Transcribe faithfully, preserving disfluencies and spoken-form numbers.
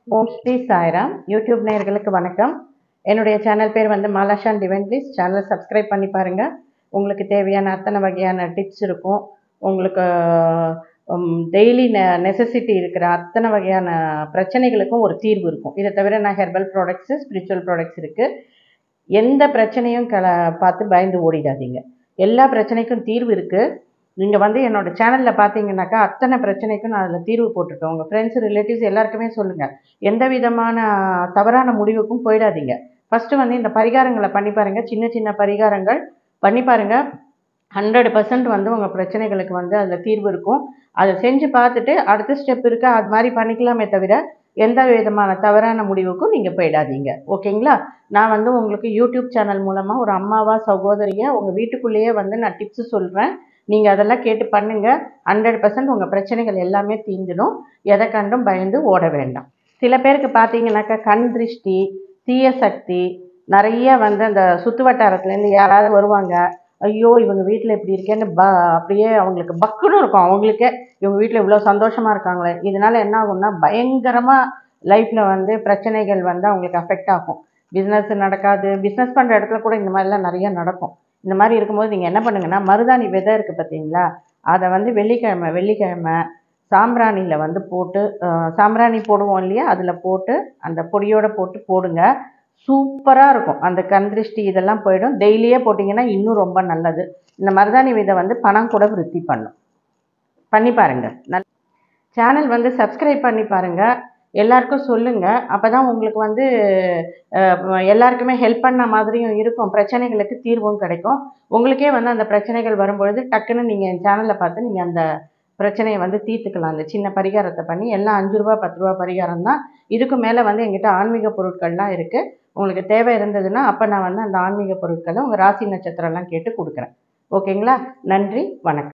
ஓம் Sri Sairam. YouTube நேயர்களுக்கு வணக்கம். என்னுடைய சேனல் பேர் வந்து மாலாஷான் டிவைன் ப்ளீஸ். சேனலை சப்ஸ்கிரைப் பண்ணி பாருங்கள். உங்களுக்கு தேவையான அத்தனை வகையான டிப்ஸ் இருக்கும். உங்களுக்கு டெய்லி நெ நெசசிட்டி இருக்கிற அத்தனை வகையான பிரச்சனைகளுக்கும் ஒரு தீர்வு இருக்கும். இதை தவிர நான் ஹெர்பல் ப்ராடக்ட்ஸு, ஸ்பிரிச்சுவல் ப்ராடக்ட்ஸ் இருக்குது. எந்த பிரச்சனையும் க பார்த்து பயந்து ஓடிடாதீங்க. எல்லா பிரச்சனைக்கும் தீர்வு இருக்குது. நீங்கள் வந்து என்னோடய சேனலில் பார்த்தீங்கன்னாக்கா அத்தனை பிரச்சனைக்கும் நான் அதில் தீர்வு போட்டிருக்கேன். உங்கள் ஃப்ரெண்ட்ஸ், ரிலேட்டிவ்ஸ் எல்லாருக்குமே சொல்லுங்கள். எந்த விதமான தவறான முடிவுக்கும் போயிடாதீங்க. ஃபஸ்ட்டு வந்து இந்த பரிகாரங்களை பண்ணி பாருங்கள். சின்ன சின்ன பரிகாரங்கள் பண்ணி பாருங்கள். ஹண்ட்ரட் பர்சன்ட் வந்து உங்கள் பிரச்சனைகளுக்கு வந்து அதில் தீர்வு இருக்கும். அதை செஞ்சு பார்த்துட்டு அடுத்த ஸ்டெப் இருக்கா அது மாதிரி பண்ணிக்கலாமே தவிர எந்த விதமான தவறான முடிவுக்கும் நீங்கள் போயிடாதீங்க. ஓகேங்களா? நான் வந்து உங்களுக்கு யூடியூப் சேனல் மூலமாக ஒரு அம்மாவா, சகோதரியாக உங்கள் வீட்டுக்குள்ளேயே வந்து நான் டிப்ஸு சொல்கிறேன். நீங்கள் அதெல்லாம் கேட்டு பண்ணுங்கள். ஹண்ட்ரட் பர்சன்ட் உங்கள் பிரச்சனைகள் எல்லாமே தீர்ந்துடும். எதை கண்டும் பயந்து ஓட வேண்டாம். சில பேருக்கு பார்த்தீங்கன்னாக்கா கண் திருஷ்டி, தீய சக்தி நிறைய வந்து அந்த சுற்று வட்டாரத்துலேருந்து யாராவது வருவாங்க. ஐயோ இவங்க வீட்டில் இப்படி இருக்கேன்னு ப அப்படியே அவங்களுக்கு பக்குன்னு இருக்கும். அவங்களுக்கே இவங்க வீட்டில் இவ்வளோ சந்தோஷமாக இருக்காங்களே. இதனால் என்ன ஆகும்னா பயங்கரமாக லைஃப்பில் வந்து பிரச்சனைகள் வந்து அவங்களுக்கு அஃபெக்ட் ஆகும். பிஸ்னஸ் நடக்காது. பிஸ்னஸ் பண்ணுற இடத்துல கூட இந்த மாதிரிலாம் நிறைய நடக்கும். இந்த மாதிரி இருக்கும்போது நீங்கள் என்ன பண்ணுங்கன்னா, மருதாணி விதை இருக்குது பார்த்தீங்களா, அதை வந்து வெள்ளிக்கிழமை வெள்ளிக்கிழமை சாம்பிராணியில் வந்து போட்டு, சாம்பிராணி போடுவோம் இல்லையா, அதில் போட்டு அந்த பொடியோடு போட்டு போடுங்க. சூப்பராக இருக்கும். அந்த கண் திருஷ்டி இதெல்லாம் போயிடும். டெய்லியே போட்டிங்கன்னா இன்னும் ரொம்ப நல்லது. இந்த மருதாணி விதை வந்து பணம் கூட விருத்தி பண்ணும். பண்ணி பாருங்கள். நல் சேனல் வந்து சப்ஸ்கிரைப் பண்ணி பாருங்கள். எல்லாருக்கும் சொல்லுங்கள். அப்போ தான் உங்களுக்கு வந்து எல்லாருக்குமே ஹெல்ப் பண்ண மாதிரியும் இருக்கும். பிரச்சனைகளுக்கு தீர்வும் கிடைக்கும். உங்களுக்கே வந்து அந்த பிரச்சனைகள் வரும்பொழுது டக்குன்னு நீங்கள் என் சேனலை பார்த்து நீங்கள் அந்த பிரச்சனையை வந்து தீர்த்துக்கலாம். அந்த சின்ன பரிகாரத்தை பண்ணி எல்லாம் அஞ்சு ரூபா பத்து ரூபா பரிகாரம் தான். இதுக்கு மேலே வந்து எங்கிட்ட ஆன்மீக பொருட்கள்லாம் இருக்குது. உங்களுக்கு தேவை இருந்ததுன்னா அப்போ நான் வந்து அந்த ஆன்மீக பொருட்களை உங்கள் ராசி நட்சத்திரம்லாம் கேட்டு கொடுக்குறேன். ஓகேங்களா? நன்றி, வணக்கம்.